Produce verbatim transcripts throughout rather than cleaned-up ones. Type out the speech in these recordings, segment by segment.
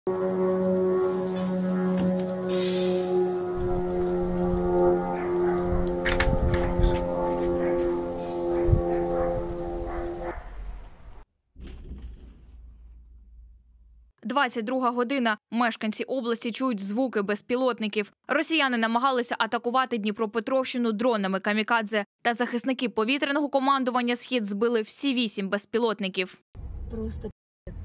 двадцять друга година. Мешканці області чують звуки безпілотників. Росіяни намагалися атакувати Дніпропетровщину дронами камікадзе. Та захисники повітряного командування «Схід» збили всі вісім безпілотників. Просто пи***ць.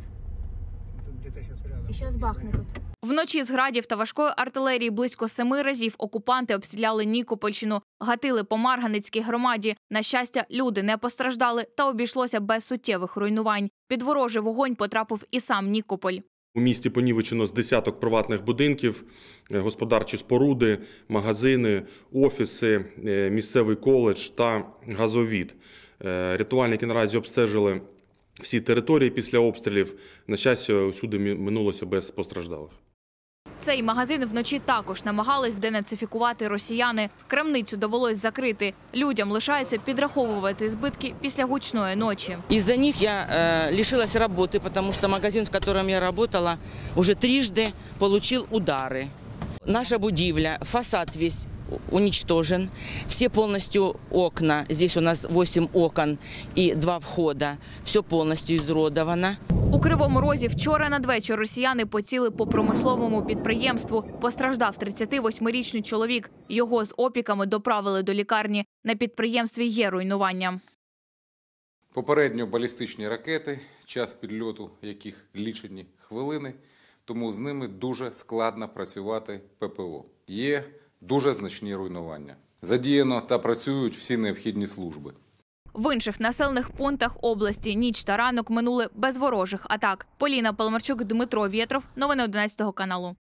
І зараз бахне тут. Вночі з градів та важкої артилерії близько семи разів окупанти обстріляли Нікопольщину, гатили по Марганецькій громаді. На щастя, люди не постраждали та обійшлося без суттєвих руйнувань. Під ворожий вогонь потрапив і сам Нікополь. У місті понівечено з десяток приватних будинків, господарчі споруди, магазини, офіси, місцевий коледж та газовід. Рятувальники наразі обстежили всі території після обстрілів. На щастя, усюди минулося без постраждалих. Цей магазин вночі також намагались денацифікувати росіяни. Крамницю довелось закрити. Людям лишається підраховувати збитки після гучної ночі. Із-за них я э, лишилась роботи, тому що магазин, в якому я працювала, вже трижды отримав удари. Наша будівля, фасад весь уничтожен. Все полностью окна, здесь у нас восемь окон и два входа, все полностью изуродовано. У Кривому Розі вчора надвечір росіяни поцілили по промисловому підприємству. Постраждав тридцятивосьмирічний чоловік. Його з опіками доправили до лікарні. На підприємстві є руйнування. Попередньо балістичні ракети, час підльоту яких лічені хвилини, тому з ними дуже складно працювати ППО. Є дуже значні руйнування. Задіяно та працюють всі необхідні служби. В інших населених пунктах області ніч та ранок минули без ворожих атак. Поліна Паламарчук, Дмитро Вєтров. Новини одинадцятого каналу.